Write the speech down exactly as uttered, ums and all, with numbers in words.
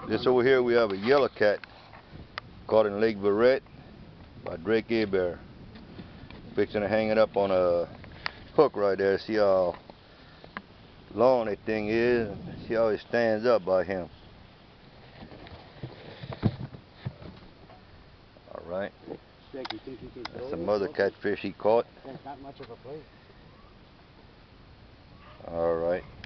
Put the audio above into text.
This over here we have a yellow cat caught in Lake Verret by Drake Abear. Fixing to hang it up on a hook right there. See how long that thing is. See how it stands up by him. Alright. That's some other catfish he caught. That's not much of a place. Alright.